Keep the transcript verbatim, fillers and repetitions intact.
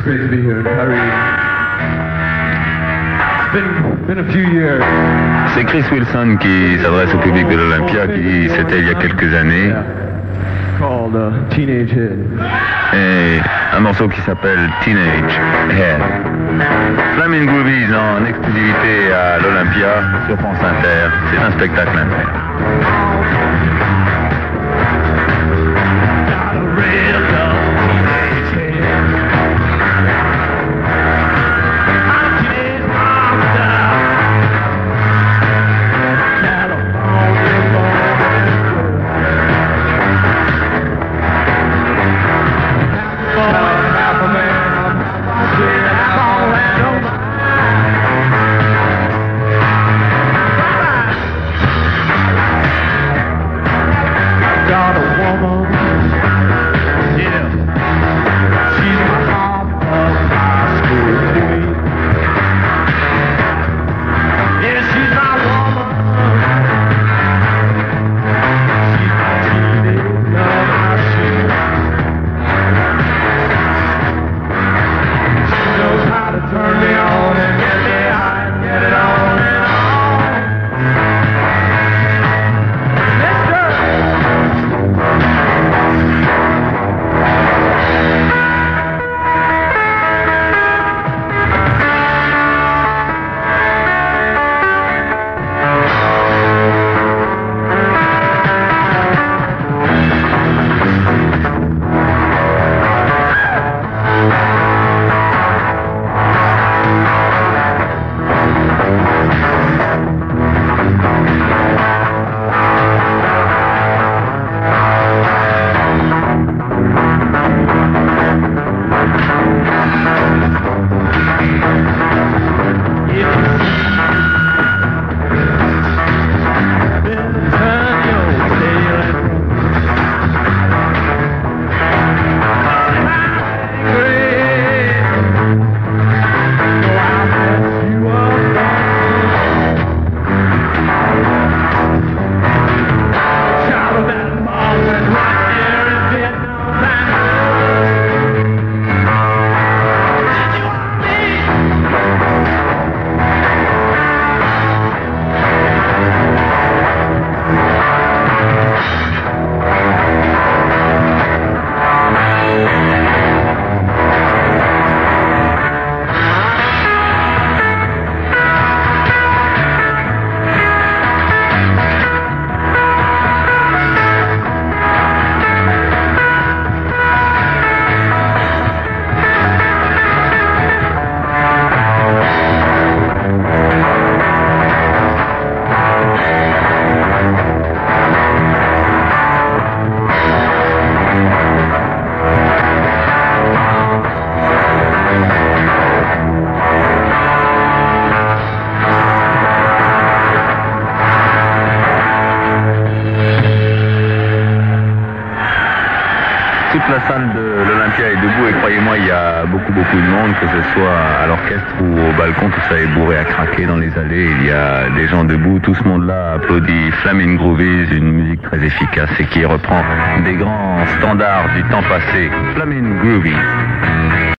great to be here in Paris. It's been, been a few years. C'est Chris Wilson qui s'adresse au public de l'Olympia, qui dit c'était il y a quelques années. Yeah. Called uh, Teenage Head. Et un morceau qui s'appelle Teenage Head. Flamin' Groovies en exclusivité à l'Olympia sur France Inter. C'est un spectacle inter. Toute la salle de l'Olympia est debout et croyez-moi, il y a beaucoup beaucoup de monde, que ce soit à l'orchestre ou au balcon, tout ça est bourré à craquer dans les allées. Il y a des gens debout, tout ce monde-là applaudit Flamin' Groovies, une musique très efficace et qui reprend des grands standards du temps passé. Flamin' Groovies.